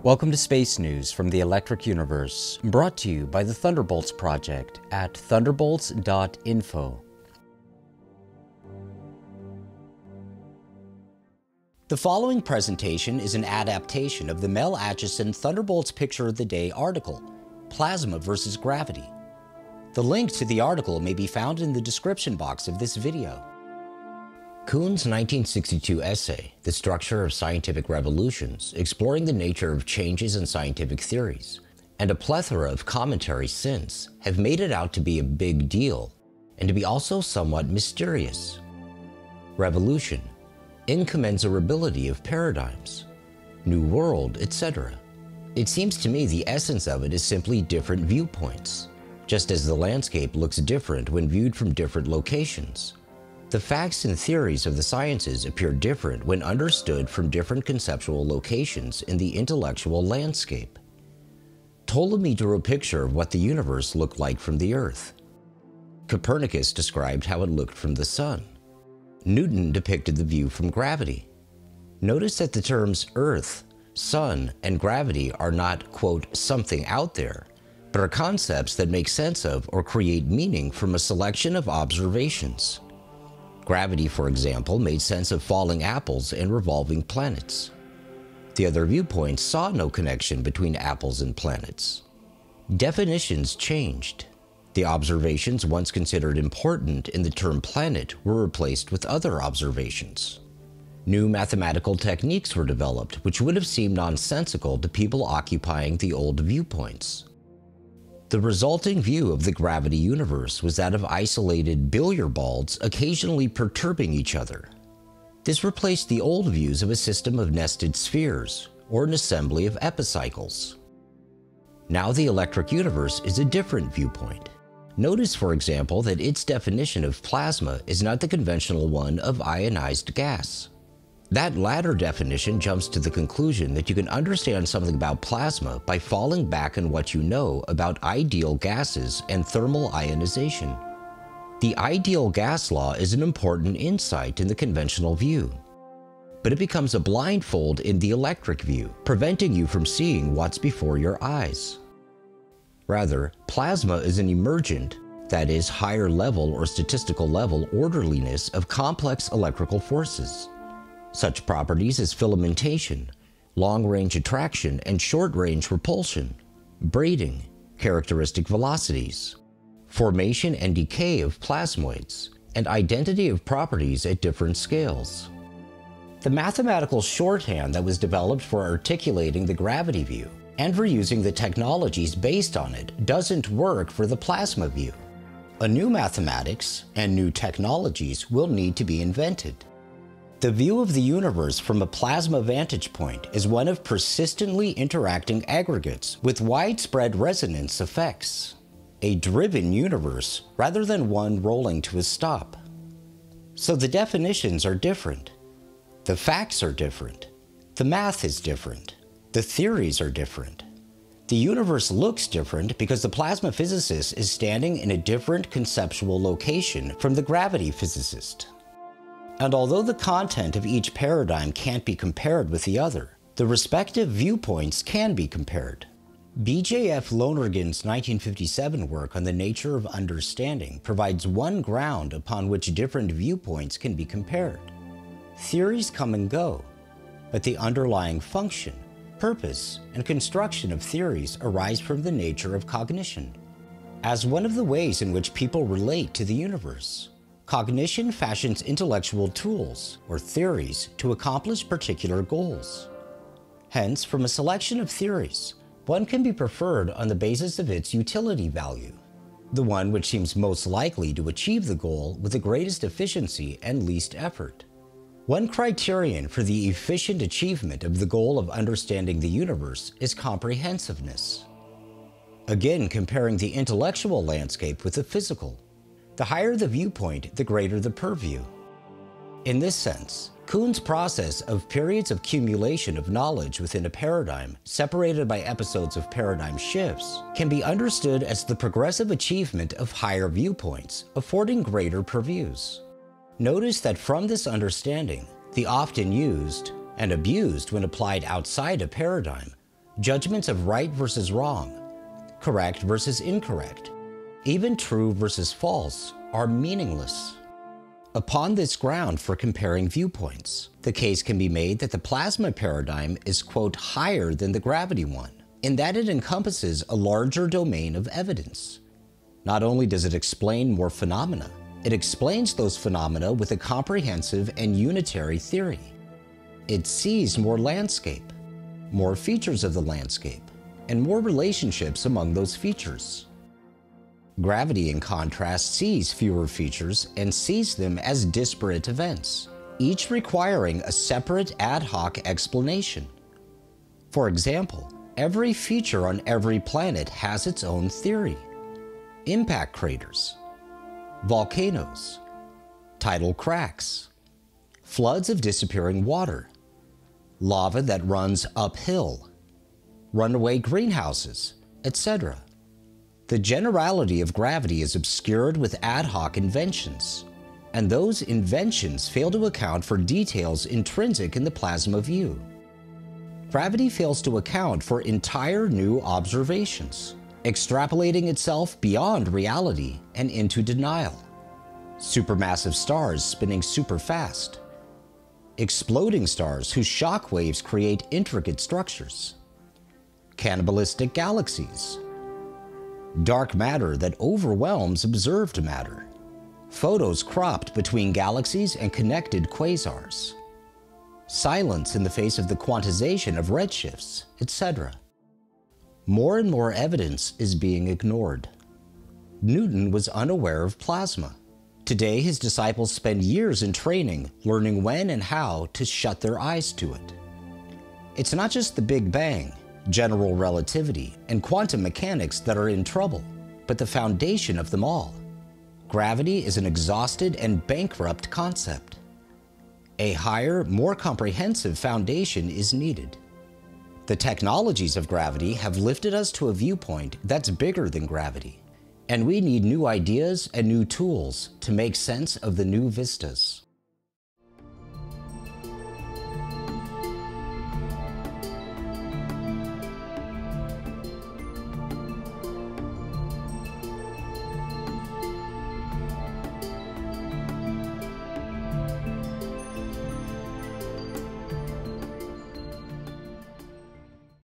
Welcome to Space News from the Electric Universe, brought to you by the Thunderbolts Project at thunderbolts.info. The following presentation is an adaptation of the Mel Acheson Thunderbolts Picture of the Day article, Plasma versus Gravity. The link to the article may be found in the description box of this video. Kuhn's 1962 essay, The Structure of Scientific Revolutions, exploring the nature of changes in scientific theories, and a plethora of commentaries since, have made it out to be a big deal, and to be also somewhat mysterious. Revolution, incommensurability of paradigms, new world, etc. It seems to me the essence of it is simply different viewpoints, just as the landscape looks different when viewed from different locations. The facts and theories of the sciences appear different when understood from different conceptual locations in the intellectual landscape. Ptolemy drew a picture of what the universe looked like from the Earth. Copernicus described how it looked from the Sun. Newton depicted the view from gravity. Notice that the terms Earth, Sun, and gravity are not, quote, something out there, but are concepts that make sense of or create meaning from a selection of observations. Gravity, for example, made sense of falling apples and revolving planets. The other viewpoints saw no connection between apples and planets. Definitions changed. The observations once considered important in the term planet were replaced with other observations. New mathematical techniques were developed which would have seemed nonsensical to people occupying the old viewpoints. The resulting view of the gravity universe was that of isolated billiard balls occasionally perturbing each other. This replaced the old views of a system of nested spheres, or an assembly of epicycles. Now the electric universe is a different viewpoint. Notice, for example, that its definition of plasma is not the conventional one of ionized gas. That latter definition jumps to the conclusion that you can understand something about plasma by falling back on what you know about ideal gases and thermal ionization. The ideal gas law is an important insight in the conventional view, but it becomes a blindfold in the electric view, preventing you from seeing what's before your eyes. Rather, plasma is an emergent, that is, higher level or statistical level orderliness of complex electrical forces. Such properties as filamentation, long-range attraction and short-range repulsion, braiding, characteristic velocities, formation and decay of plasmoids, and identity of properties at different scales. The mathematical shorthand that was developed for articulating the gravity view and for using the technologies based on it doesn't work for the plasma view. A new mathematics and new technologies will need to be invented. The view of the universe from a plasma vantage point is one of persistently interacting aggregates with widespread resonance effects. A driven universe rather than one rolling to a stop. So the definitions are different. The facts are different. The math is different. The theories are different. The universe looks different because the plasma physicist is standing in a different conceptual location from the gravity physicist. And although the content of each paradigm can't be compared with the other, the respective viewpoints can be compared. B.J.F. Lonergan's 1957 work on the nature of understanding provides one ground upon which different viewpoints can be compared. Theories come and go, but the underlying function, purpose, and construction of theories arise from the nature of cognition. As one of the ways in which people relate to the universe, cognition fashions intellectual tools, or theories, to accomplish particular goals. Hence, from a selection of theories, one can be preferred on the basis of its utility value, the one which seems most likely to achieve the goal with the greatest efficiency and least effort. One criterion for the efficient achievement of the goal of understanding the universe is comprehensiveness. Again, comparing the intellectual landscape with the physical. The higher the viewpoint, the greater the purview. In this sense, Kuhn's process of periods of accumulation of knowledge within a paradigm, separated by episodes of paradigm shifts, can be understood as the progressive achievement of higher viewpoints, affording greater purviews. Notice that from this understanding, the often used, and abused when applied outside a paradigm, Judgments of right versus wrong, correct versus incorrect, even true versus false are meaningless. Upon this ground for comparing viewpoints, the case can be made that the plasma paradigm is, quote, higher than the gravity one, in that it encompasses a larger domain of evidence. Not only does it explain more phenomena, it explains those phenomena with a comprehensive and unitary theory. It sees more landscape, more features of the landscape, and more relationships among those features. Gravity, in contrast, sees fewer features and sees them as disparate events, each requiring a separate ad hoc explanation. For example, every feature on every planet has its own theory. Impact craters, volcanoes, tidal cracks, floods of disappearing water, lava that runs uphill, runaway greenhouses, etc. The generality of gravity is obscured with ad hoc inventions, and those inventions fail to account for details intrinsic in the plasma view. Gravity fails to account for entire new observations, extrapolating itself beyond reality and into denial. Supermassive stars spinning super fast, exploding stars whose shock waves create intricate structures, cannibalistic galaxies, dark matter that overwhelms observed matter, photos cropped between galaxies and connected quasars, silence in the face of the quantization of redshifts, etc. More and more evidence is being ignored. Newton was unaware of plasma. Today, his disciples spend years in training, learning when and how to shut their eyes to it. It's not just the Big Bang, general relativity, and quantum mechanics that are in trouble, but the foundation of them all. Gravity is an exhausted and bankrupt concept. A higher, more comprehensive foundation is needed. The technologies of gravity have lifted us to a viewpoint that's bigger than gravity, and we need new ideas and new tools to make sense of the new vistas.